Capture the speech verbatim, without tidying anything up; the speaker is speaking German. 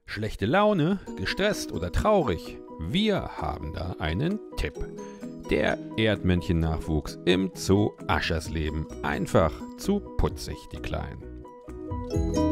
Schlechte Laune, gestresst oder traurig? Wir haben da einen Tipp. Der Erdmännchen-Nachwuchs im Zoo Aschersleben. Einfach zu putzig, die Kleinen.